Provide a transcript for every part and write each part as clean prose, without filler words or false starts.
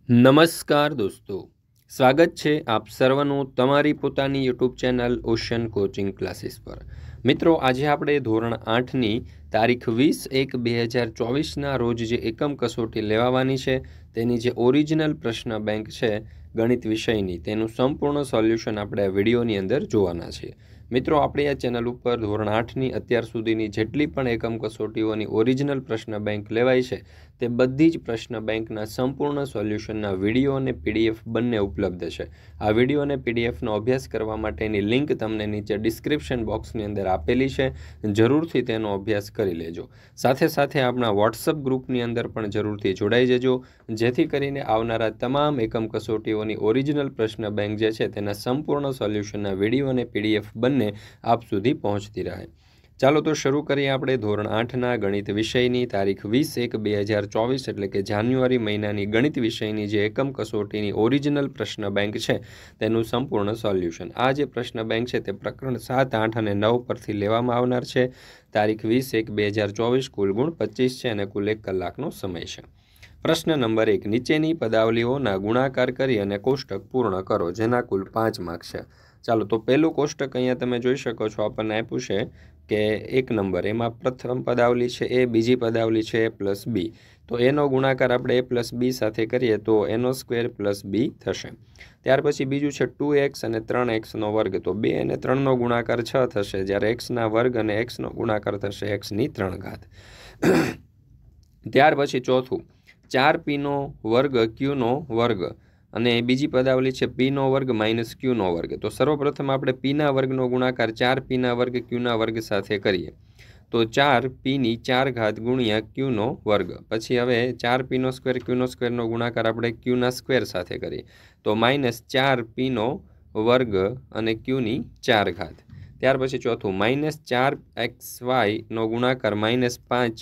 નમસ્કાર દોસ્તો, સ્વાગત છે આપ સર્વનું તમારી પોતાની YouTube channel Ocean coaching classes પર। મિત્રો, આજે આપણે ધોરણ 8ની તારીખ 20/1/2024ના રોજ જે એકમ કસોટી લેવાની છે તેની જે ઓરિજિનલ પ્રશ્ન બેંક છે ગણિત વિષયની તેનું સંપૂર્ણ સોલ્યુશન આપણે આ વિડીયોની અંદર જોવાના છીએ। મિત્રો, આપણી આ ચેનલ ઉપર ધોરણ 8ની અત્યાર સુધીની જેટલી પણ એકમ કસોટીઓની ઓરિજિનલ પ્રશ્ન બેંક લેવાય છે તે બધી જ પ્રશ્ન બેંકના સંપૂર્ણ સોલ્યુશનના વિડીયો અને પીડીએફ બંને ઉપલબ્ધ છે। આ વિડીયો અને પીડીએફનો અભ્યાસ કરવા માટેની લિંક તમને નીચે ડિસ્ક્રિપ્શન બોક્સની અંદર આપેલી છે, જરૂરથી તેનો અભ્યાસ કરી લેજો। સાથે સાથે આપણા વોટ્સઅપ ગ્રુપની અંદર પણ જરૂરથી જોડાઈ જજો, જેથી કરીને આવનારા તમામ એકમ કસોટીઓની ઓરિજિનલ પ્રશ્ન બેંક જે છે તેના સંપૂર્ણ સોલ્યુશનના વિડીયો અને પીડીએફ બંને આપ સુધી પહોંચતી રહે। ચાલો તો શરૂ કરીએ આપણે ધોરણ 8ના ગણિત વિષયની તારીખ 20/1/2024 એટલે કે જાન્યુઆરી મહિનાની ગણિત વિષયની જે એકમ કસોટીની ઓરિજિનલ પ્રશ્ન બેંક છે તેનું સંપૂર્ણ સોલ્યુશન। આ જે પ્રશ્ન બેંક છે તે પ્રકરણ 7, 8 અને 9 પરથી લેવામાં આવનાર છે। તારીખ 20/1/2024, કુલ ગુણ 25 છે અને કુલ 1 કલાકનો સમય છે। પ્રશ્ન નંબર 1, નીચેની પદાવલીઓના ગુણાકાર કરી અને કોષ્ટક પૂર્ણ કરો, જેના કુલ 5 માર્ક છે। ચાલો તો પહેલું કોષ્ટક અહીંયા તમે જોઈ શકો છો, આપણને આપ્યું છે કે 1 નંબર, એમાં પ્રથમ પદાવલી છે એ, બીજી પદાવલી છે a પ્લસ બી, તો એનો ગુણાકાર આપણે a પ્લસ બી સાથે કરીએ તો એનો સ્ક્વેર પ્લસ બી થશે। ત્યાર પછી બીજું છે 2x અને 3xનો વર્ગ, તો 2 અને 3નો ગુણાકાર 6 થશે, જ્યારે xના વર્ગ અને xનો ગુણાકાર થશે xની 3 ઘાત। ત્યાર પછી ચોથું 4p નો વર્ગ qનો વર્ગ અને બીજી પદાવલી છે p નો વર્ગ માઇનસ qનો વર્ગ, તો સર્વપ્રથમ આપણે pના વર્ગનો ગુણાકાર 4pના વર્ગ qના વર્ગ સાથે કરીએ તો 4pની 4 ઘાત ગુણ્યા qનો વર્ગ। પછી હવે 4pનો સ્ક્વેર qનો સ્ક્વેરનો ગુણાકાર આપણે qના સ્ક્વેર સાથે કરીએ તો માઇનસ 4pનો વર્ગ અને qની 4 ઘાત। ત્યાર પછી ચોથું માઇનસ 4xyનો ગુણાકાર માઇનસ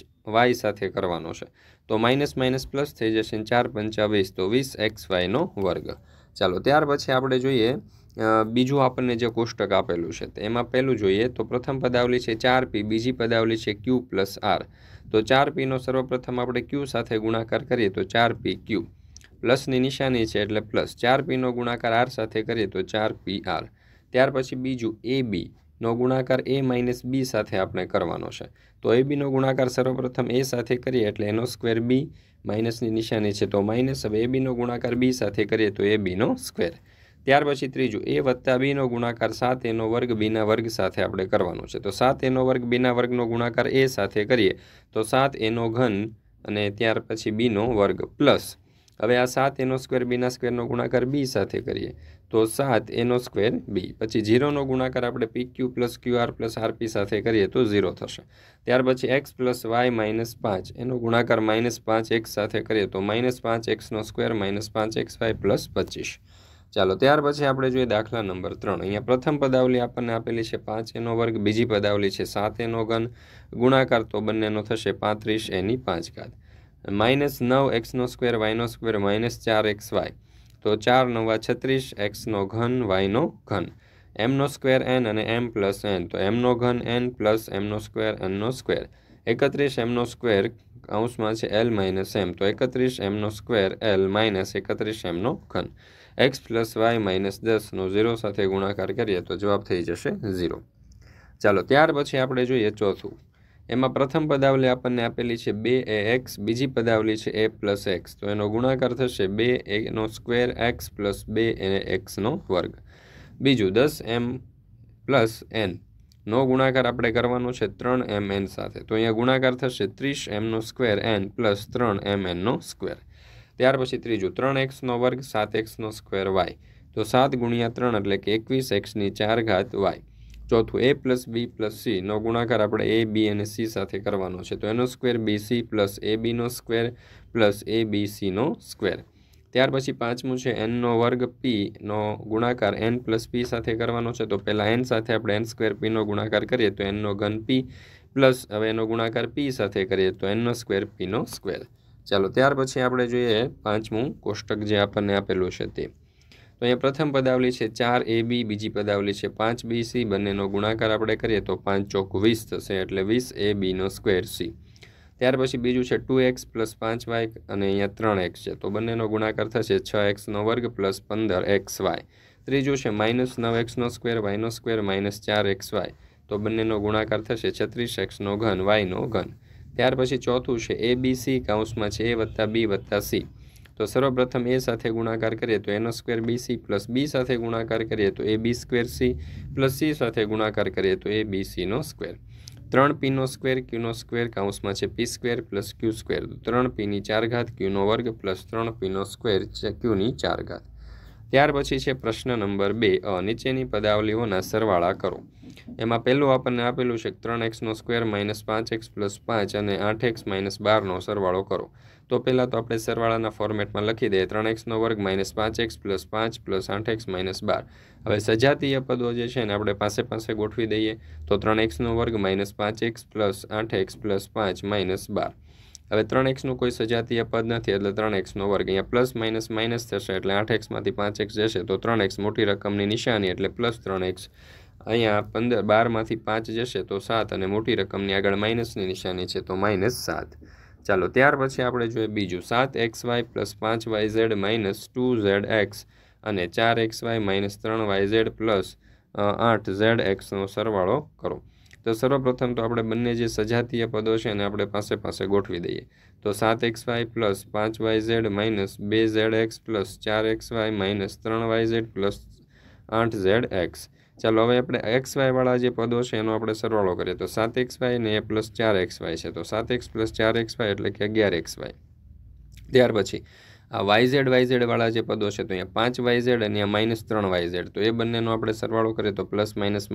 5y સાથે કરવાનો છે, તો માઇનસ માઇનસ પ્લસ થઈ જશે, 4 પંચા 20, તો 20xyનો વર્ગ। ચાલો ત્યાર પછી આપણે જોઈએ બીજું આપણને જે કોષ્ટક આપેલું છે એમાં પહેલું જોઈએ તો પ્રથમ પદાવલી છે 4p, બીજી પદાવલી છે q પ્લસ r, તો 4pનો સર્વપ્રથમ આપણે q સાથે ગુણાકાર કરીએ તો 4pq, પ્લસની નિશાની છે એટલે પ્લસ, 4pનો ગુણાકાર r સાથે કરીએ તો 4pr। ત્યાર પછી બીજું ab નો ગુણાકાર a માઇનસ b સાથે આપણે કરવાનો છે, તો abનો ગુણાકાર સર્વપ્રથમ a સાથે કરીએ એટલે એનો સ્ક્વેર b, માઇનસની નિશાની છે તો માઇનસ, હવે abનો ગુણાકાર b સાથે કરીએ તો abનો સ્ક્વેર। ત્યાર પછી ત્રીજું a વત્તા bનો ગુણાકાર 7aનો વર્ગ bના વર્ગ સાથે આપણે કરવાનો છે, તો 7aનો વર્ગ bના વર્ગનો ગુણાકાર a સાથે કરીએ તો 7aનો ઘન અને ત્યાર પછી bનો વર્ગ પ્લસ, હવે આ 7aનો સ્ક્વેર bના સ્ક્વેરનો ગુણાકાર b સાથે કરીએ તો 7aનો સ્ક્વેર b, પછી 0નો ગુણાકાર આપણે pq plus qr plus rp સાથે કરીએ તો 0 થશે। ત્યાર પછી x પ્લસ y માઇનસ 5, એનો ગુણાકાર માઇનસ 5x સાથે કરીએ તો માઇનસ 5xનો સ્ક્વેર માઇનસ 5xy પ્લસ 25। ચાલો ત્યાર પછી આપણે જોઈએ દાખલા નંબર 3, અહીંયા પ્રથમ પદાવલી આપણને આપેલી છે 5aનો વર્ગ, બીજી પદાવલી છે 7aનો ઘન, ગુણાકાર તો બંનેનો થશે 35aની 5 ઘાત, માઇનસ 9xનો સ્ક્વેર yનો સ્ક્વેર માઇનસ 4xy, તો 4 9 36, xનો ઘન yનો ઘન, mનો સ્ક્વેર n અને m પ્લસ n, તો mનો ઘન n પ્લસ mનો સ્ક્વેર nનો સ્ક્વેર, 31 mનો સ્ક્વેર કૌંસમાં છે l માઇનસ m, તો 31 mનો સ્ક્વેર l માઇનસ 31 mનો ઘન, x પ્લસ y માઇનસ 10નો 0 સાથે ગુણાકાર કરીએ તો જવાબ થઈ જશે 0। ચાલો ત્યાર પછી આપણે જોઈએ ચોથું, એમાં પ્રથમ પદાવલી આપણને આપેલી છે 2ax, બીજી પદાવલી છે a પ્લસ x, તો એનો ગુણાકાર થશે 2aનો સ્ક્વેર x પ્લસ 2xનો વર્ગ। બીજું 10m પ્લસ n નો ગુણાકાર આપણે કરવાનો છે 3mn સાથે, તો અહીંયા ગુણાકાર થશે 30mનો સ્ક્વેર n પ્લસ 3mnનો સ્ક્વેર। ત્યાર પછી ત્રીજું 3xનો વર્ગ 7xનો સ્ક્વેર y, તો 7 ગુણ્યા 3 એટલે કે 21xની 4 ઘાત y। ચોથું a plus b plus c નો ગુણાકાર આપણે a, b અને c સાથે કરવાનો છે, તો એનો સ્ક્વેર bc પ્લસ abનો સ્ક્વેર પ્લસ abcનો સ્ક્વેર। ત્યાર પછી પાંચમું છે nનો વર્ગ pનો ગુણાકાર n પ્લસ p સાથે કરવાનો છે, તો પહેલાં n સાથે આપણે n સ્ક્વેર pનો ગુણાકાર કરીએ તો nનો ઘન p પ્લસ, હવે એનો ગુણાકાર p સાથે કરીએ તો nનો સ્ક્વેર pનો સ્ક્વેર। ચાલો ત્યાર પછી આપણે જોઈએ પાંચમું કોષ્ટક જે આપણને આપેલું છે તે, તો અહીંયા પ્રથમ પદાવલી છે 4ab, બીજી પદાવલી છે 5bc, બંનેનો ગુણાકાર આપણે કરીએ તો 5 ચોક 20 થશે એટલે 20abનો સ્ક્વેર c। ત્યાર પછી બીજું છે 2x + 5y અને અહીંયા 3x છે, તો બંનેનો ગુણાકાર થશે 6x² + 15xy. ત્રીજું છે -9x² y² - 4xy, તો બંનેનો ગુણાકાર થશે 36x³ y². ત્યાર પછી ચોથું છે ABC કૌંસમાં છે a + b + c, તો સર્વપ્રથમ a સાથે ગુણાકાર કરીએ તો a² bc + b સાથે ગુણાકાર કરીએ તો ab² c + c સાથે ગુણાકાર કરીએ તો abc². 3p² q² કૌંસમાં છે p² + q², 3p⁴ q² + 3p² q⁴. ત્યાર પછી છે પ્રશ્ન નંબર 2 નીચેની પદાવલીઓના સરવાળા કરો. એમાં પહેલું આપણને આપેલું છે 3x² - 5x + 5 અને 8x - 12નો સરવાળો કરો. તો પહેલાં તો આપણે સરવાળાના ફોર્મેટમાં લખી દઈએ 3x² - 5x + 5 + 8x - 12. હવે સજાતીય પદો જે છે ને આપણે પાસે ગોઠવી દઈએ, તો 3x² - 5x + 8x + 5 - 12. હવે 3xનું કોઈ સજાતીય પદ નથી એટલે 3x², અહીંયા પ્લસ માઇનસ થશે એટલે 8xમાંથી 5x જશે તો 3x મોટી રકમની નિશાની એટલે +3x. અહીંયા 12માંથી 5 જશે તો 7 અને મોટી રકમની આગળ માઇનસની નિશાની છે તો -7. ચાલો ત્યાર પછી આપણે જોઈએ બીજું 7xy + 5yz - 2zx અને 4xy - 3yz + 8zxનો સરવાળો કરો. તો સર્વપ્રથમ તો આપણે બંને જે સજાતીય પદો છે એને આપણે પાસે ગોઠવી દઈએ, તો 7xy + 5yz - 2zx + 4xy - 3yz + 8zx. ચાલો હવે આપણે xy વાળા જે પદો છે એનો આપણે સરવાળો કરીએ, તો 7xy ને + 4xy છે, તો 7x + 4xy એટલે કે 11xy. ત્યાર પછી આ yz વાળા જે પદો છે તો અહીંયા 5yz અને અહીંયા -3yz, તો એ બંનેનો આપણે સરવાળો કરીએ તો પ્લસ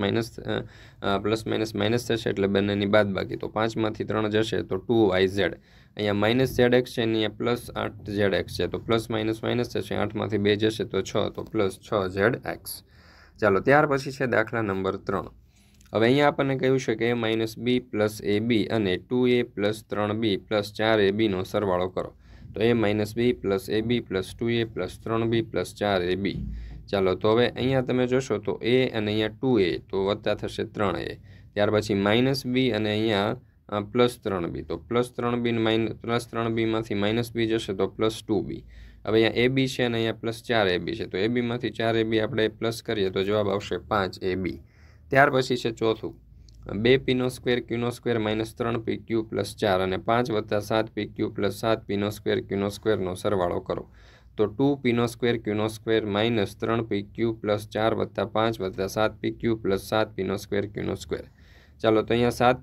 માઇનસ થશે એટલે બંનેની બાદબાકી, તો 5માંથી 3 જશે તો 2yz. અહીંયા -zx છે અને અહીંયા +8zx છે, તો પ્લસ માઇનસ થશે, 8માંથી 2 જશે તો 6, તો +6zx. ચાલો ત્યાર પછી છે દાખલા નંબર 3. હવે અહીંયા આપણને કહ્યું છે કે a - b + ab અને 2a + 3b + 4abનો સરવાળો કરો. તો a - b + ab + 2a + 3b + 4ab. ચાલો તો હવે અહીંયા તમે જોશો તો a અને અહીંયા 2a તો વત્તા થશે 3a. ત્યાર પછી -b અને અહીંયા +3b, તો +3bમાંથી -b જશે તો +2b. હવે અહીંયા ab છે અને અહીંયા +4ab છે, તો abમાંથી 4ab આપણે પ્લસ કરીએ તો જવાબ આવશે 5ab. ત્યાર પછી છે ચોથું 2p² q² - 3pq + 4 અને 5 + 7pq + 7p² q² સરવાળો કરો. તો 2p² q² - 3pq + 4 + 5 + 7pq + 7p² q². ચાલો તો અહીંયા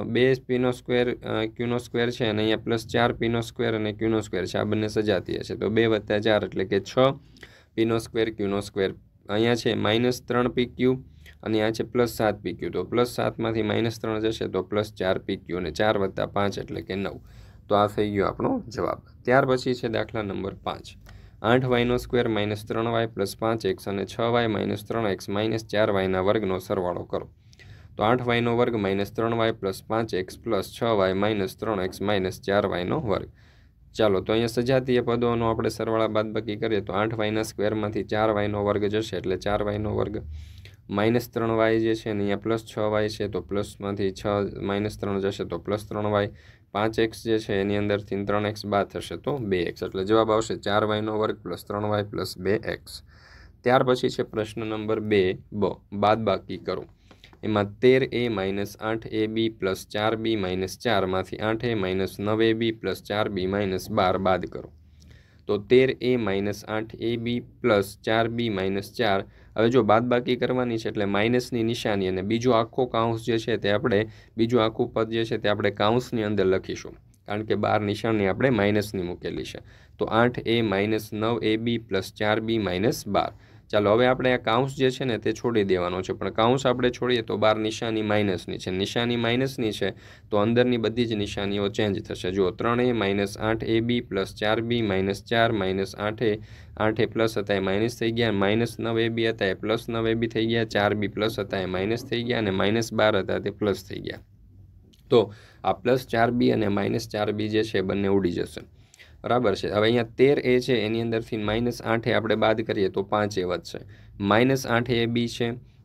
2p² q² છે અને અહીંયા +4p² અને q² છે, આ બંને સજાતીય છે, તો 2 + 4 એટલે કે 6p² q². અહીંયા છે -3pq અને આ છે +7pq, તો +7માંથી -3 જશે તો +4pq અને 4 + 5 એટલે કે 9. તો આ થઈ ગયો આપણો જવાબ. ત્યાર પછી છે દાખલા નંબર 5. 8y² - 3y + 5x અને 6y - 3x - 4y² સરવાળો કરો. તો 8y² - 3y + 5x + 6y - 3x - 4y². ચાલો તો અહીંયા સજાતીય પદોનો આપણે સરવાળા બાદબાકી કરીએ તો 8y² માંથી 4y² જશે એટલે 4y², -3y જે છે ને અહીંયા +6y છે, તો પ્લસમાંથી 6 - 3 જશે તો +3y. 5x જે છે એની અંદરથી 3x બાદ થશે તો 2x, એટલે જવાબ આવશે 4y² + 3y + 2x. ત્યાર પછી છે પ્રશ્ન નંબર 2 બાદબાકી કરો. એમાં 13a - 8ab + 4b - 4 માંથી 8a - 9ab + 4b - 12 બાદ કરો. તો 13a - 8ab + 4b - 4. હવે જો બાદબાકી કરવાની છે એટલે માઇનસની નિશાની અને બીજો આખો કાઉન્સ જે છે તે આપણે બીજું આખું પદ જે છે તે આપણે કાઉન્સની અંદર લખીશું, કારણ કે બહાર નિશાની આપણે માઇનસની મૂકેલી છે. તો 8a - 9ab + 4b - 12. ચાલો હવે આપણે આ કાઉન્સ જે છે ને તે છોડી દેવાનો છે, પણ કાઉન્સ આપણે છોડીએ તો બહાર નિશાની માઇનસની છે, નિશાની માઇનસની છે તો અંદરની બધી જ નિશાનીઓ ચેન્જ થશે. જુઓ 3a - 8ab + 4b - 4 8a plus હતા એ માઇનસ થઈ ગયા, -9ab હતા એ +9ab થઈ ગયા, 4b પ્લસ હતા એ માઇનસ થઈ ગયા અને -12 હતા તે પ્લસ થઈ ગયા. તો આ +4b અને -4b જે છે બંને ઉડી જશે, બરાબર છે. હવે અહીંયા 13a છે એની અંદરથી -8a આપણે બાદ કરીએ તો 5a વધશે. -8ab છે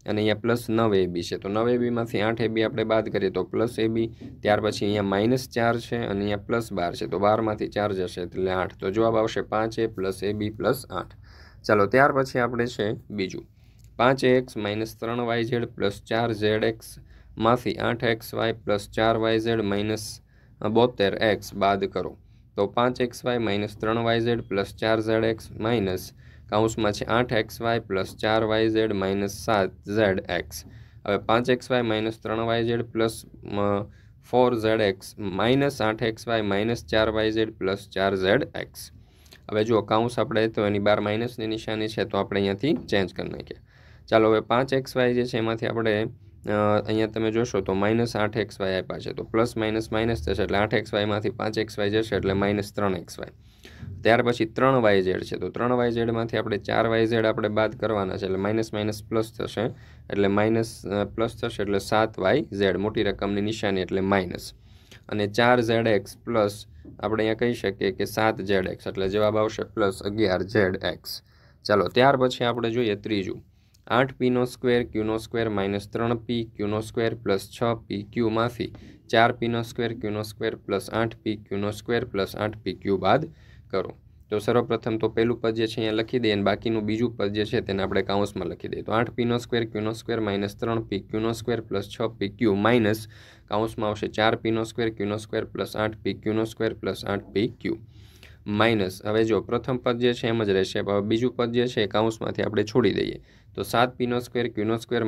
અને અહીંયા +9 AB છે, તો 9 AB માંથી 8 AB આપણે બાદ કરીએ તો +AB, ત્યાર પછી અહીંયા -4 છે અને અહીંયા +12 છે, તો 12માંથી 4 જશે એટલે 8, તો જવાબ આવશે 5A + AB + 8. ચાલો ત્યાર પછી આપણે છે બીજું 5AX - 3YZ + 4ZX માંથી 8XY + 4YZ - 72X બાદ કરો, તો 5XY - 3YZ + 4ZX માઇનસ કૌંસમાં છે 8XY + 4YZ - 7ZX. હવે 5XY - 3YZ + 4ZX minus 8XY - 4YZ + 4ZX. હવે જો કૌંસ આપણે તો એની બહાર માઇનસની નિશાની છે, તો આપણે અહીંયાથી ચેન્જ કરી નાખીએ. ચાલો હવે 5XY જે છે એમાંથી આપણે અહીંયા તમે જોશો તો -8XY આપ્યા છે, તો પ્લસ માઇનસ માઇનસ થશે એટલે 8XYમાંથી 5XY જશે એટલે -3XY. ત્યાર પછી 3YZ છે, તો 3YZમાંથી આપણે 4YZ આપણે બાદ કરવાના છે એટલે માઇનસ માઇનસ પ્લસ થશે એટલે પ્લસ થશે એટલે 7YZ, મોટી રકમની નિશાની એટલે માઇનસ, અને 4ZX પ્લસ આપણે અહીંયા કહી શકીએ કે 7ZX એટલે જવાબ આવશે +11ZX. ચાલો ત્યાર પછી આપણે જોઈએ ત્રીજું 8P² Q² - 3P Q² + 6PQ માંથી 4P² Q² + 8P Q² + 8PQ બાદ કરો. તો સર્વપ્રથમ તો પહેલું પદ જે છે અહીંયા લખી દઈએ અને બાકીનું બીજું પદ જે છે તેને આપણે કૌંસમાં લખી દઈએ. તો 8P² Q² - 3P Q² + 6PQ minus કૌંસમાં આવશે 4P² Q² + 8P Q² + 8PQ minus. હવે જો પ્રથમ પદ જે છે એમ જ રહેશે, હવે બીજું પદ જે છે કૌંસમાંથી આપણે છોડી દઈએ, તો 7P² Q² -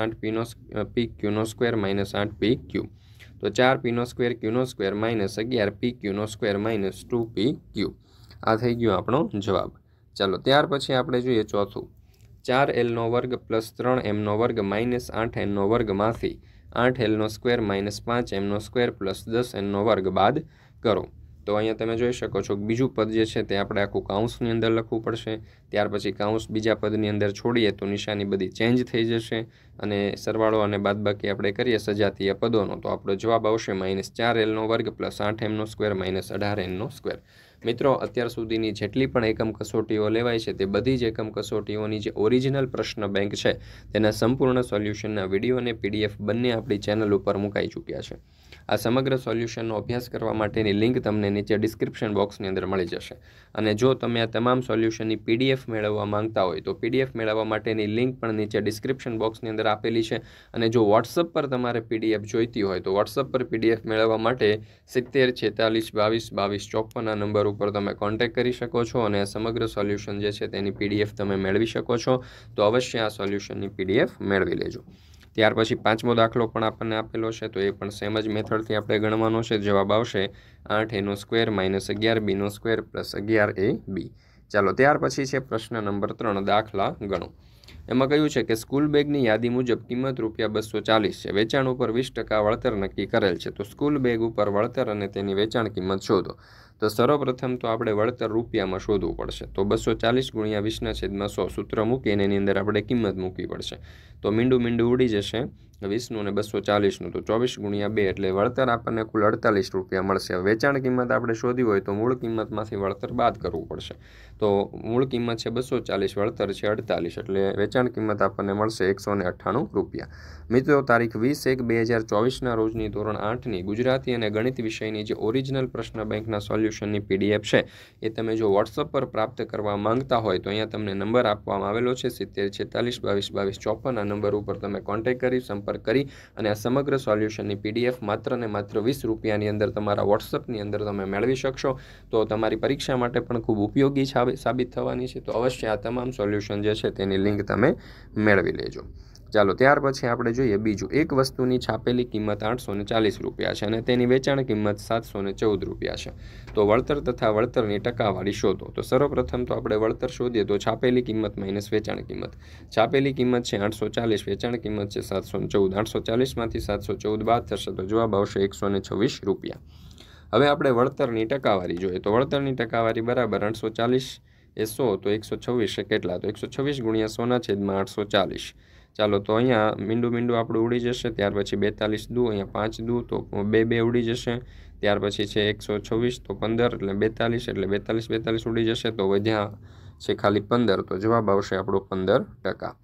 8P Q² - 8PQ, તો 4P² Q² - 11PQ² - 2PQ. આ થઈ ગયો આપણો જવાબ. ચાલો ત્યાર પછી આપણે જોઈએ ચોથું 4L² + 3M² - 8N² માંથી 8L² - 5M² + 10N² બાદ કરો. તો અહીંયા તમે જોઈ શકો છો કે બીજું પદ જે છે તે આપણે આખું કૌંસની અંદર લખવું પડશે, ત્યાર પછી કૌંસ બીજા પદની અંદર છોડીએ તો નિશાની બધી ચેન્જ થઈ જશે અને સરવાળો અને બાદબાકી આપણે કરીએ સજાતીય પદોનો, તો આપણો જવાબ આવશે -4L² + 8M² - 18N². મિત્રો અત્યાર સુધીની જેટલી પણ એકમ કસોટીઓ લેવાય છે તે બધી જ એકમ કસોટીઓની જે ઓરિજિનલ પ્રશ્ન બેંક છે તેના સંપૂર્ણ સોલ્યુશનના વિડીયો અને PDF બંને આપણી ચેનલ ઉપર મુકાઈ ચૂક્યા છે. આ સમગ્ર સોલ્યુશનનો અભ્યાસ કરવા માટેની લિંક તમને નીચે ડિસ્ક્રિપ્શન બોક્સની અંદર મળી જશે, અને જો તમે આ તમામ સોલ્યુશનની PDF મેળવવા માંગતા હોય તો PDF મેળવવા માટેની લિંક પણ નીચે ડિસ્ક્રિપ્શન બોક્સની અંદર આપેલી છે, અને જો WhatsApp પર તમારે PDF જોઈતી હોય તો WhatsApp પર PDF મેળવવા માટે 70 46 22 22 54 આ નંબર ઉપર તમે કોન્ટેક્ટ કરી શકો છો અને આ સમગ્ર સોલ્યુશન જે છે તેની PDF તમે મેળવી શકો છો. તો અવશ્ય આ સોલ્યુશનની PDF મેળવી લેજો. ત્યાર પછી પાંચમો દાખલો પણ આપણને આપેલો છે, તો એ પણ સેમ જ મેથડથી આપણે ગણવાનો છે. જવાબ આવશે 8A² - 11B² + 11AB. ચાલો ત્યાર પછી છે પ્રશ્ન નંબર 3, દાખલા ગણો. એમાં કહ્યું છે કે સ્કૂલ બેગની યાદી મુજબ કિંમત ₹240 છે, વેચાણ ઉપર 20% વળતર નક્કી કરેલ છે, તો સ્કૂલ બેગ ઉપર વળતર અને તેની વેચાણ કિંમત શોધો. તો સર્વપ્રથમ તો આપણે વળતર રૂપિયામાં શોધવું પડશે, તો 240 × 20/100 સૂત્ર મૂકીને એની અંદર આપણે કિંમત મૂકવી પડશે. તો મીંડું ઉડી જશે 20નું અને 240નું, તો 24 × 2 એટલે વળતર આપણને કુલ 48 રૂપિયા મળશે. વેચાણ કિંમત આપણે શોધી હોય તો મૂળ કિંમતમાંથી વળતર બાદ કરવું પડશે, તો મૂળ કિંમત છે 240, વળતર છે 48 એટલે વેચાણ કિંમત આપણને મળશે 198 રૂપિયા. મિત્રો તારીખ 20/1/2024ના રોજની ધોરણ 8ની ગુજરાતી અને ગણિત વિષયની જે ઓરિજિનલ પ્રશ્ન બેંકના સોલ્યુશનની PDF છે એ તમે જો WhatsApp પર પ્રાપ્ત કરવા માંગતા હોય તો અહીંયા તમને નંબર આપવામાં આવેલો છે 70 46 22 22 54. આ નંબર ઉપર તમે કોન્ટેક્ટ કરી સંપર્ક કરી અને આ સમગ્ર સોલ્યુશનની PDF માત્ર ને માત્ર 20 રૂપિયાની અંદર તમારા WhatsAppની અંદર તમે મેળવી શકશો. તો તમારી પરીક્ષા માટે પણ ખૂબ ઉપયોગી સાબિત થવાની છે, તો અવશ્ય આ તમામ સોલ્યુશન જે છે તેની લિંક તમે મેળવી લેજો. ચાલો ત્યાર પછી આપણે જોઈએ બીજું, એક વસ્તુની છાપેલી કિંમત 840 રૂપિયા છે અને તેની વેચાણ કિંમત 714 રૂપિયા છે, તો વળતર તથા વળતરની ટકાવારી શોધો. તો સર્વપ્રથમ તો આપણે વળતર શોધીએ તો છાપેલી કિંમત માઇનસ વેચાણ કિંમત. છાપેલી કિંમત છે 840, વેચાણ કિંમત છે 714, 840માંથી 714 બાદ થશે તો જવાબ આવશે 126 રૂપિયા. હવે આપણે વળતરની ટકાવારી જોઈએ, તો વળતરની ટકાવારી બરાબર 840 એ 100, તો 126 એ કેટલા, તો 126 × 100/840. ચાલો તો અહીંયા મીંડું આપણું ઉડી જશે, ત્યાર પછી 42 દૂ, અહીંયા 5 દૂ તો 2 ઉડી જશે, ત્યાર પછી છે 126 તો 15 એટલે 42 એટલે 42 ઉડી જશે, તો વધ્યા છે ખાલી 15, તો જવાબ આવશે આપણો 15%.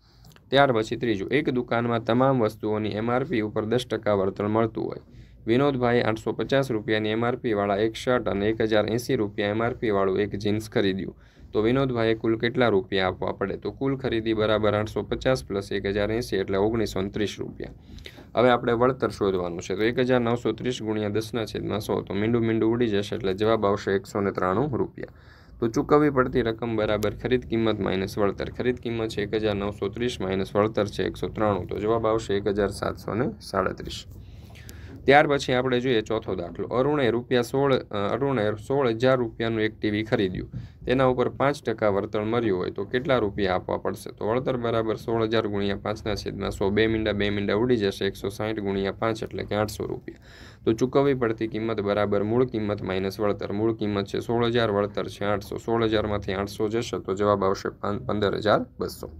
ત્યાર પછી ત્રીજું, એક દુકાનમાં તમામ વસ્તુઓની MRP ઉપર 10% વળતર મળતું હોય. વિનોદભાઈએ 850 રૂપિયાની MRP વાળા એક શર્ટ અને 1080 રૂપિયા MRP વાળું એક જીન્સ ખરીદ્યું. તો વિનોદભાઈએ કુલ કેટલા રૂપિયા આપવા પડે? તો કુલ ખરીદી બરાબર 850 પ્લસ 1080 એટલે 1930 રૂપિયા. હવે આપણે વળતર શોધવાનું છે. તો 1930 ગુણ્યા 10/100 તો મીંડું ઉડી જશે એટલે જવાબ આવશે 193 રૂપિયા. તો ચૂકવવી પડતી રકમ બરાબર ખરીદ કિંમત માઇનસ વળતર. ખરીદ કિંમત છે 1930 માઇનસ વળતર છે 193 તો જવાબ આવશે 1737. ત્યાર પછી આપણે જોઈએ ચોથો દાખલો. અરુણે 16,000 રૂપિયાનું એક ટીવી ખરીદ્યું. તેના ઉપર 5% વળતર મળ્યું હોય તો કેટલા રૂપિયા આપવા પડશે? તો વળતર બરાબર 16,000 ગુણ્યા 5/100 બે મીંડા ઉડી જશે 160 ગુણ્યા 5 એટલે કે 800 રૂપિયા. તો ચૂકવવી પડતી કિંમત બરાબર મૂળ કિંમત માઇનસ વળતર. મૂળ કિંમત છે 16,000, વળતર છે 800. 16,000માંથી 800 જશે તો જવાબ આવશે 15,200.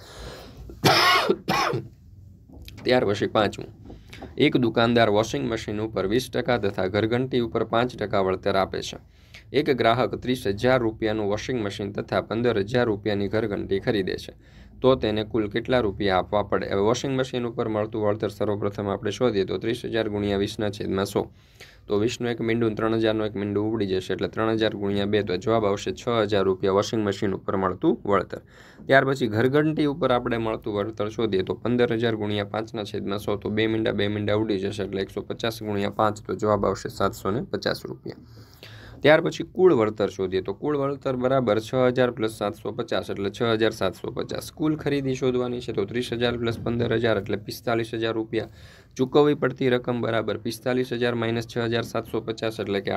ત્યાર પછી પાંચમું, એક દુકાનદાર વોશિંગ મશીન ઉપર 20% તથા ઘરઘંટી ઉપર 5% વળતર આપે છે. એક ગ્રાહક 30,000 રૂપિયાનું વોશિંગ મશીન તથા 15,000 રૂપિયાની ઘરઘંટી ખરીદે છે. તો તેને કુલ કેટલા રૂપિયા આપવા પડે? હવે વોશિંગ મશીન ઉપર મળતું વળતર સર્વપ્રથમ આપણે શોધીએ તો 30,000 ગુણ્યા 20/100 તો 20નું એક મીંડું 3,000નું એક મીંડું ઉડી જશે એટલે 3,000 ગુણ્યા 2 તો જવાબ આવશે 6,000 રૂપિયા વોશિંગ મશીન ઉપર મળતું વળતર. ત્યાર પછી ઘરઘંટી ઉપર આપણે મળતું વળતર શોધીએ તો 15,000 ગુણ્યા 5/100 તો બે મીંડા ઉડી જશે એટલે 150 ગુણ્યા 5 તો જવાબ આવશે 750 રૂપિયા. ત્યાર પછી કુલ વળતર શોધીએ તો કુલ વળતર બરાબર 6,000 પ્લસ 750 એટલે 6,750. કુલ ખરીદી શોધવાની છે તો 30,000 પ્લસ 15,000 એટલે 45,000 રૂપિયા. ચૂકવવી પડતી રકમ બરાબર 45,000 માઇનસ 6,750 એટલે કે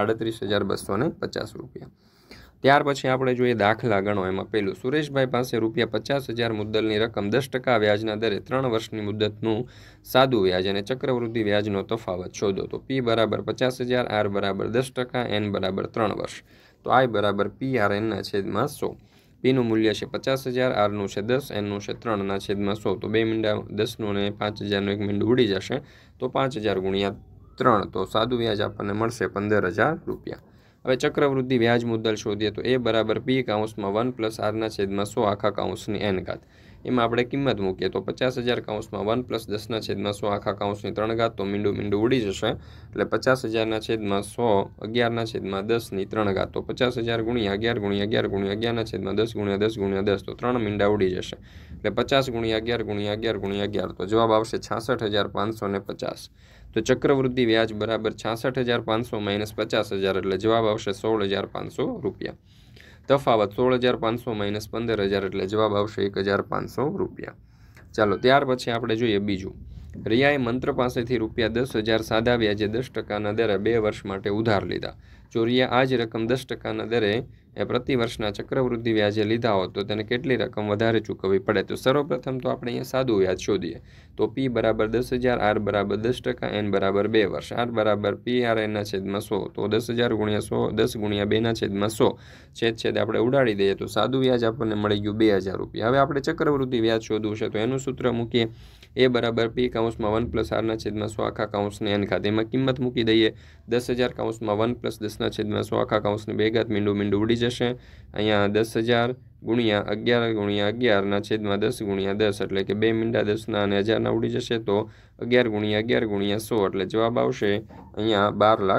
38,250 રૂપિયા. ત્યાર પછી આપણે જોઈએ દાખલા ગણો. એમાં પહેલું, સુરેશભાઈ પાસે ₹50,000 મુદ્દલની રકમ 10% વ્યાજના દરે 3 વર્ષની મુદ્દતનું સાદું વ્યાજ અને ચક્રવૃદ્ધિ વ્યાજનો તફાવત શોધો. તો P બરાબર 50,000, R બરાબર 10%, N બરાબર 3 વર્ષ. તો I બરાબર PRN/100. Pનું મૂલ્ય છે 50,000, Rનું છે 10, Nનું છે 3/100. તો બે મીંડા 10નું અને 5,000નું એક મીંડું ઉડી જશે તો 5,000 ગુણ્યા 3 તો સાદું વ્યાજ આપણને મળશે 15,000 રૂપિયા. હવે ચક્રવૃદ્ધિ વ્યાજ મુદ્દલ શોધીએ તો A બરાબર P(1 પ્લસ R/100 આખા કૌંસની N ઘાત). એમાં આપણે કિંમત મૂકીએ તો 50,000 (1 પ્લસ 10/100 આખા કૌંસની 3 ઘાત તો મીંડું ઉડી જશે એટલે 50,000/100 11/10ની 3 ઘાત તો 50,000 ગુણ્યા 11 ગુણ્યા 11 ગુણ્યા 11/10 ગુણ્યા 10 ગુણ્યા 10 તો 3 મીંડા ઉડી જશે એટલે 50 ગુણ્યા 11 ગુણ્યા 11 ગુણ્યા 11 તો જવાબ આવશે 66,550. તો ચક્રવૃદ્ધિ વ્યાજ બરાબર 66,500 માઇનસ 50,000 એટલે જવાબ આવશે 16,500 રૂપિયા. તફાવત 16,500 માઇનસ 15,000 એટલે જવાબ આવશે 1,500 રૂપિયા. ચાલો ત્યાર પછી આપણે જોઈએ બીજું. રિયાએ મંત્ર પાસેથી ₹10,000 સાદા વ્યાજે 10%ના દરે 2 વર્ષ માટે ઉધાર લીધા. જો રિયા આ જ રકમ 10%ના દરે પ્રતિ વર્ષના ચક્રવૃદ્ધિ વ્યાજે લીધા હોત તો તેને કેટલી રકમ વધારે ચૂકવવી પડે? તો સર્વપ્રથમ તો આપણે અહીંયા સાદું વ્યાજ શોધીએ તો P બરાબર 10,000, R બરાબર 10%, N બરાબર 2 વર્ષ. R બરાબર PRN/100 તો 10,000 ગુણ્યા 100 10 ગુણ્યા 2/100 છેદ આપણે ઉડાડી દઈએ તો સાદું વ્યાજ આપણને મળી ગયું 2,000 રૂપિયા. હવે આપણે ચક્રવૃદ્ધિ વ્યાજ શોધવું છે તો એનું સૂત્ર મૂકીએ. A બરાબર P(1 પ્લસ R/100 આખા કૌંસની N ઘાત). એમાં કિંમત મૂકી દઈએ 10,000 (1 પ્લસ 10/100 આખા કૌંસની 2 ઘાત મીંડું ઉડી જશે. અહીંયા 10,000 ગુણ્યા 11 ગુણ્યા 11/10 ગુણ્યા 10 એટલે કે બે મીંડા 10ના અને 1000ના ઉડી જશે તો 11 ગુણ્યા 11 ગુણ્યા 100 એટલે જવાબ આવશે અહીંયા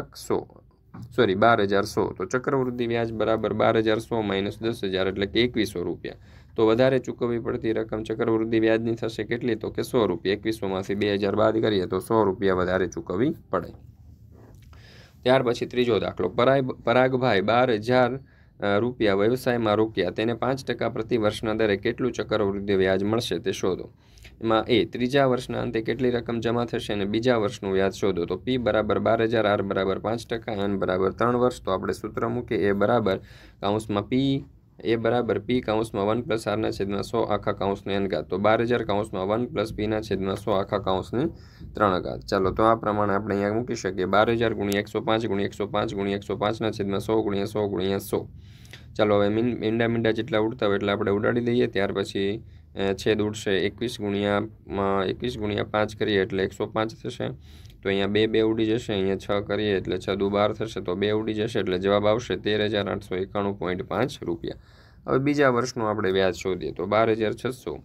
12,100. તો ચક્રવૃદ્ધિ વ્યાજ બરાબર 12,100 માઇનસ 10,000 એટલે કે 2,100 રૂપિયા. તો વધારે ચૂકવવી પડતી રકમ ચક્રવૃદ્ધિ વ્યાજની થશે કેટલી? તો કે 100 રૂપિયા. 2,100માંથી 2,000 બાદ કરીએ તો 100 રૂપિયા વધારે ચૂકવવી પડે. ત્યાર પછી ત્રીજો દાખલો. પરાગભાઈ 12,000 રૂપિયા વ્યવસાયમાં રોક્યા. તેને 5% પ્રતિ વર્ષના દરે કેટલું ચક્રવૃદ્ધિ વ્યાજ મળશે તે શોધો. એમાં A ત્રીજા વર્ષના અંતે કેટલી રકમ જમા થશે અને બીજા વર્ષનું વ્યાજ શોધો. તો P બરાબર 12,000, R બરાબર 5%, N બરાબર 3 વર્ષ. તો આપણે સૂત્ર મૂકીએ. A બરાબર P(1 પ્લસ R/100 આખા કૌંસની N ઘાત). તો 12,000 (1 પ્લસ P/100 આખા કૌંસની 3 ઘાત. ચાલો તો આ પ્રમાણે આપણે અહીંયા મૂકી શકીએ 12,000 ગુણ્યા 105 ગુણ્યા 105 ગુણ્યા 105/100 ગુણ્યા 100 ગુણ્યા 100. ચાલો હવે મીંડા જેટલા ઉડતા હોય એટલે આપણે ઉડાડી દઈએ. ત્યાર પછી છેદ ઉડશે 21 ગુણ્યા 5 કરીએ એટલે 105 થશે. તો અહીંયા 2 ઉડી જશે. અહીંયા 6 કરીએ એટલે 6 દુ 12 થશે તો 2 ઉડી જશે એટલે જવાબ આવશે 13,891.5 રૂપિયા. હવે બીજા વર્ષનું આપણે વ્યાજ શોધીએ તો 12,600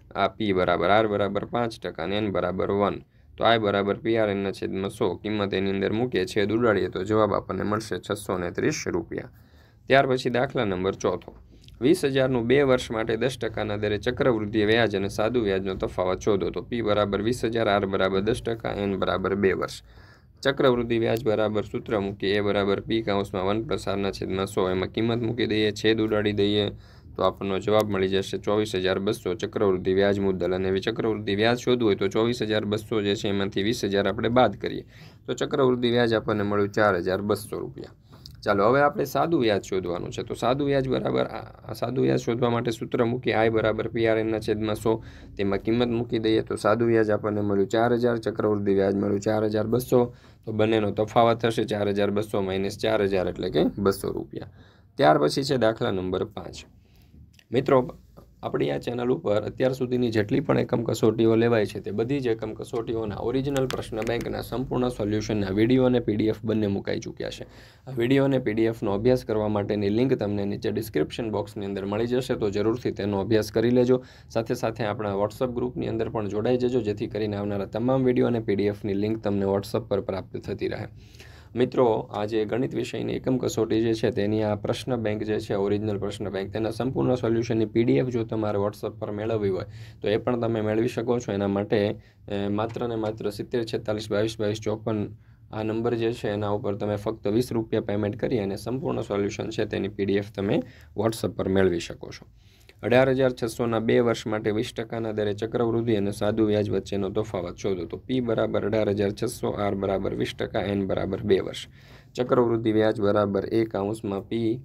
આ પી બરાબર આર બરાબર 5% અને એન બરાબર 1, તો આઈ બરાબર PRNના છેદમાં 100 કિંમત એની અંદર મૂકીએ, છેદ ઉડાડીએ તો જવાબ આપણને મળશે 630 રૂપિયા. ત્યાર પછી દાખલા નંબર 4. 20,000નું 2 વર્ષ માટે 10%ના દરે ચક્રવૃદ્ધિ વ્યાજ અને સાદું વ્યાજનો તફાવત શોધો. તો પી બરાબર 20,000, આર બરાબર 10%, એન બરાબર 2 વર્ષ. ચક્રવૃદ્ધિ વ્યાજ બરાબર સૂત્ર મૂકીએ, એ બરાબર પી કૌંસમાં 1 + આરના છેદમાં 100, એમાં કિંમત મૂકી દઈએ, છેદ ઉડાડી દઈએ તો આપણનો જવાબ મળી જશે 24,200 ચક્રવૃદ્ધિ વ્યાજ મુદ્દલ. અને ચક્રવૃદ્ધિ વ્યાજ શોધવું હોય તો 24,200 જે છે એમાંથી 20,000 આપણે બાદ કરીએ તો ચક્રવૃદ્ધિ વ્યાજ આપણને મળ્યું 4,200 રૂપિયા. ચાલો હવે આપણે સાદું વ્યાજ શોધવાનું છે. તો સાદું વ્યાજ શોધવા માટે સૂત્ર મૂકી, આઈ બરાબર PRNના છેદમાં 100, તેમાં કિંમત મૂકી દઈએ તો સાદું વ્યાજ આપણને મળ્યું 4,000, ચક્રવૃદ્ધિ વ્યાજ મળ્યું 4,200, તો બંનેનો તફાવત થશે 4,200 - 4,000 એટલે કે 200 રૂપિયા. ત્યાર પછી છે દાખલા નંબર 5. મિત્રો, આપણી આ ચેનલ ઉપર અત્યાર સુધીની જેટલી પણ એકમ કસોટીઓ લેવાય છે તે બધી જ એકમ કસોટીઓના ઓરિજિનલ પ્રશ્ન બેંકના સંપૂર્ણ સોલ્યુશનના વિડીયો અને PDF બંને મુકાઈ ચૂક્યા છે. આ વિડીયો અને PDFનો અભ્યાસ કરવા માટેની લિંક તમને નીચે ડિસ્ક્રિપ્શન બોક્સની અંદર મળી જશે, તો જરૂરથી તેનો અભ્યાસ કરી લેજો. સાથે સાથે આપણા WhatsApp ગ્રુપની અંદર પણ જોડાઈ જજો, જેથી કરીને આવનારા તમામ વિડીયો અને PDFની લિંક તમને WhatsApp પર પ્રાપ્ત થતી રહે. મિત્રો, આ જે ગણિત વિષયની એકમ કસોટી જે છે તેની આ પ્રશ્ન બેંક જે છે ઓરિજિનલ પ્રશ્ન બેંક, તેના સંપૂર્ણ સોલ્યુશનની PDF જો તમારે WhatsApp પર મેળવવી હોય તો એ પણ તમે મેળવી શકો છો. એના માટે માત્ર ને માત્ર 70 46 22 22 54 આ નંબર જે છે એના ઉપર તમે ફક્ત 20 રૂપિયા પેમેન્ટ કરી અને સંપૂર્ણ સોલ્યુશન છે તેની PDF તમે WhatsApp પર મેળવી શકો છો. 18,600ના 2 વર્ષ માટે 20%ના દરે ચક્રવૃદ્ધિ અને સાદું વ્યાજ વચ્ચેનો તફાવત શોધો. તો પી બરાબર 18,600, આર બરાબર 20%, એન બરાબર 2 વર્ષ. ચક્રવૃદ્ધિ વ્યાજ બરાબર એ કૌંસમાં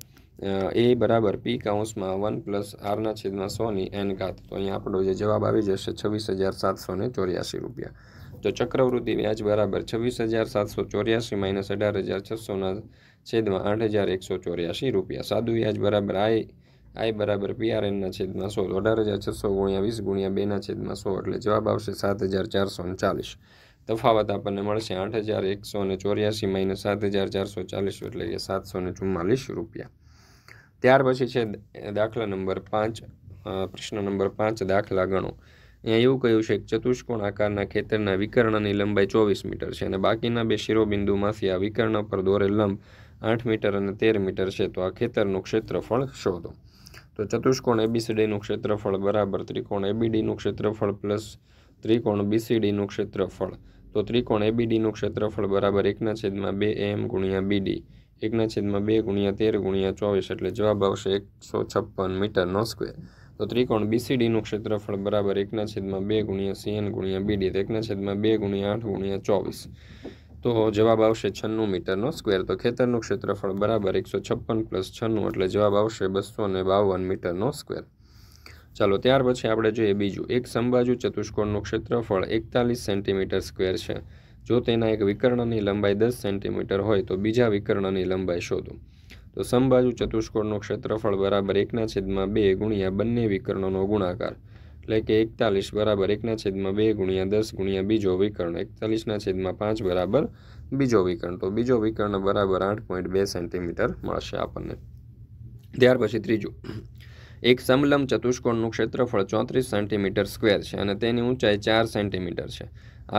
એ બરાબર પી કૌંસમાં 1 + આરના છેદમાં 100ની n ઘાત. તો અહીંયા આપણો જે જવાબ આવી જશે 26,784 રૂપિયા. તો ચક્રવૃદ્ધિ વ્યાજ બરાબર 26,784 - 18,600ના છેદમાં 8,184 રૂપિયા. સાદું વ્યાજ બરાબર આઈ બરાબર PRNના છેદમાં 100, 18,600 × 20 × 2ના છેદમાં 100 એટલે જવાબ આવશે 7,440. તફાવત આપણને મળશે 8,184 - 7,440 એટલે કે 744 રૂપિયા. ત્યાર પછી છે દાખલા નંબર 5. પ્રશ્ન નંબર 5, દાખલા ગણો. અહીંયા એવું કહ્યું છે કે ચતુષ્કોણ આકારના ખેતરના વિકર્ણની લંબાઈ 24 મીટર છે અને બાકીના 2 શિરોબિંદુમાંથી આ વિકર્ણ પર દોરેલ લંબ 8 મીટર અને 13 મીટર છે. તો આ ખેતરનું ક્ષેત્રફળ શોધો. તો ચતુષ્કોણ ABCDનું ક્ષેત્રફળ બરાબર ત્રિકોણ ABDનું ક્ષેત્રફળ પ્લસ ત્રિકોણ BCDનું ક્ષેત્રફળ. તો ત્રિકોણ ABDનું ક્ષેત્રફળ બરાબર 1/2 AM × BD, 1/2 × 13 × 24 એટલે જવાબ આવશે 156 મીટરનો સ્ક્વેર. તો ત્રિકોણ BCDનું ક્ષેત્રફળ બરાબર 1/2 × CN × BD, 1/2 × 8 × 24, તો જવાબ આવશે 96 મીટરનો સ્ક્વેર. તો ખેતરનું ક્ષેત્રફળ બરાબર 156 + 96 એટલે જવાબ આવશે 252 મીટરનો સ્ક્વેર. ચાલો ત્યાર પછી આપણે જોઈએ બીજું. એક સમબાજુ ચતુષ્કોણનું ક્ષેત્રફળ 41 સેન્ટીમીટર સ્ક્વેર છે. જો તેના એક વિકર્ણની લંબાઈ 10 સેન્ટીમીટર હોય તો બીજા વિકર્ણની લંબાઈ શોધો. તો સમબાજુ ચતુષ્કોણનું ક્ષેત્રફળ બરાબર 1/2 × બંને વિકર્ણનો ગુણાકાર એટલે કે 41 બરાબર 1/2 × 10 × બીજો વિકર્ણ, 41/5 બરાબર બીજો વિકર્ણ. તો બીજો વિકર્ણ બરાબર 8.2 સેન્ટીમીટર મળશે આપણને. ત્યાર પછી ત્રીજું. એક સમલંબ ચતુષ્કોણનું ક્ષેત્રફળ 34 સેન્ટીમીટર સ્ક્વેર છે અને તેની ઊંચાઈ 4 સેન્ટીમીટર છે. આ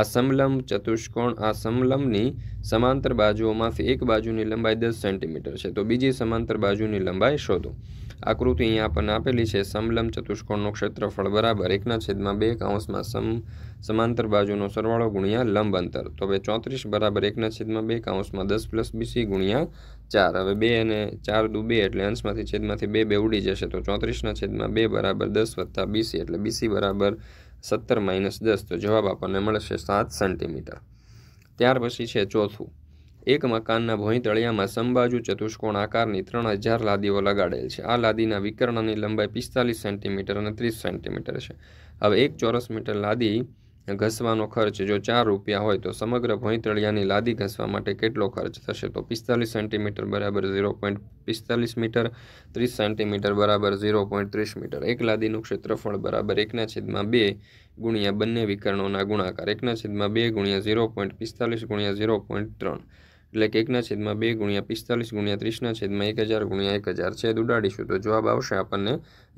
સમલંબની સમાંતર બાજુઓમાંથી એક બાજુની લંબાઈ 10 સેન્ટીમીટર છે. તો બીજી સમાંતર બાજુની લંબાઈ શોધો. આકૃતિ અહીંયા આપણને આપેલી છે. સમલંબ ચતુષ્કોણનું ક્ષેત્રફળ બરાબર 1/2 કૌંસમાં સમાંતર બાજુનો સરવાળો ગુણ્યા લંબ અંતર. તો હવે 34 બરાબર 1/2 કૌંસમાં 10 + BC × 4. હવે 2 અને 4 દુ 2 એટલે અંશમાંથી છેદમાંથી 2 ઉડી જશે. તો 34/2 બરાબર 10 + BC એટલે BC બરાબર 17 - 10, તો જવાબ આપણને મળશે 7 સેન્ટીમીટર. ત્યાર પછી છે ચોથું. એક મકાનના ભોંયતળિયામાં સમબાજુ ચતુષ્કોણ આકારની 3000 લાદીઓ લગાડેલ છે. આ લાદીના વિકર્ણની લંબાઈ 45 સેન્ટીમીટર અને 30 સેન્ટીમીટર છે. હવે 1 ચોરસ મીટર લાદી ઘસવાનો ખર્ચ જો 4 રૂપિયા હોય તો સમગ્ર ભોંયતળિયાની લાદી ઘસવા માટે કેટલો ખર્ચ થશે? તો 45 સેન્ટીમીટર બરાબર 0.45 મીટર, 30 સેન્ટીમીટર બરાબર 0.30 મીટર. એક લાદીનું ક્ષેત્રફળ બરાબર 1/2 × બંને વિકર્ણોના ગુણાકાર, 1/2 × 0.45 × 0.3 એટલે કે 1/2 ગુણ્યા 45 ગુણ્યા 30/1000 ગુણ્યા 1000 છેદ ઉડાડીશું તો જવાબ આવશે આપણને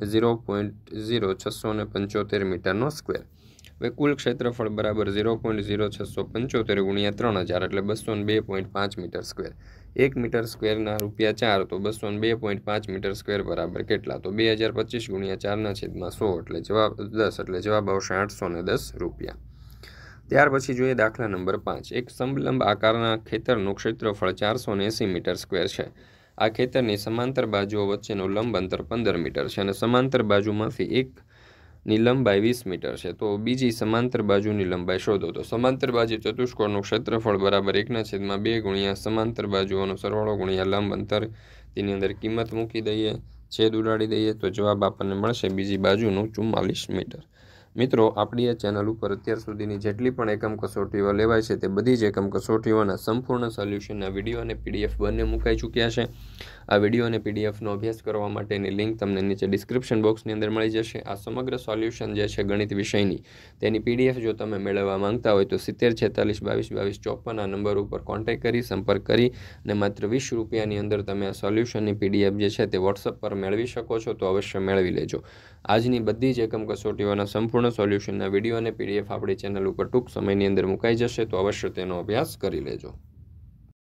0.0675 મીટરનો સ્ક્વેર। હવે કુલ ક્ષેત્રફળ બરાબર 0.0675 ગુણ્યા 3000 એટલે 202.5 મીટર સ્ક્વેર। 1 મીટર સ્ક્વેરના ₹4 તો 202.5 મીટર સ્ક્વેર બરાબર કેટલા? તો 2025 ગુણ્યા 4/100 એટલે જવાબ 10 એટલે જવાબ આવશે ₹810। ત્યાર પછી જોઈએ દાખલા નંબર 5। એક સમલંબ આકારના ખેતરનું ક્ષેત્રફળ 480 મીટર સ્ક્વેર છે। આ ખેતરની સમાંતર બાજુઓ વચ્ચેનું લંબ અંતર 15 મીટર છે અને સમાંતર બાજુમાંથી એકની લંબાઈ 20 મીટર છે। તો બીજી સમાંતર બાજુની લંબાઈ શોધો। તો સમાંતર બાજુ ચતુષ્કોણનું ક્ષેત્રફળ બરાબર 1/2 ગુણ્યા સમાંતર બાજુઓનો સરવાળો ગુણ્યા લંબ અંતર, તેની અંદર કિંમત મૂકી દઈએ, છેદ ઉડાડી દઈએ તો જવાબ આપણને મળશે બીજી બાજુનું 44 મીટર। મિત્રો, આપણી આ ચેનલ ઉપર અત્યાર સુધીની જેટલી પણ એકમ કસોટીઓ લેવાય છે તે બધી જ એકમ કસોટીઓના સંપૂર્ણ સોલ્યુશનના વિડીયો અને PDF બંને મુકાઈ ચૂક્યા છે। આ વિડીયો અને PDFનો અભ્યાસ કરવા માટેની લિંક તમને નીચે ડિસ્ક્રિપ્શન બોક્સની અંદર મળી જશે। આ સમગ્ર સોલ્યુશન જે છે ગણિત વિષયની તેની PDF જો તમે મેળવવા માંગતા હોય તો 7046222254 આ નંબર ઉપર કોન્ટેક્ટ કરી સંપર્ક કરી અને માત્ર ₹20ની અંદર તમે આ સોલ્યુશનની PDF જે છે તે WhatsApp પર મેળવી શકો છો, તો અવશ્ય મેળવી લેજો। આજની બધી જ એકમ કસોટીઓના સંપૂર્ણ સોલ્યુશનના વિડીયો અને PDF આપણી ચેનલ ઉપર ટૂંક સમયની અંદર મુકાઈ જશે, તો અવશ્ય તેનો અભ્યાસ કરી લેજો।